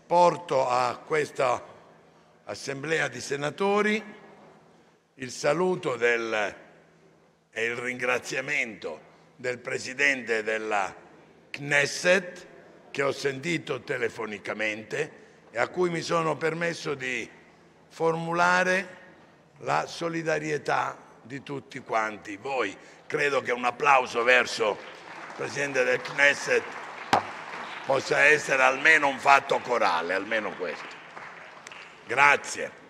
porto a questa assemblea di senatori il saluto e il ringraziamento del Presidente della Knesset, che ho sentito telefonicamente e a cui mi sono permesso di formulare la solidarietà di tutti quanti voi. Credo che un applauso verso il Presidente del Knesset possa essere almeno un fatto corale, almeno questo. Grazie.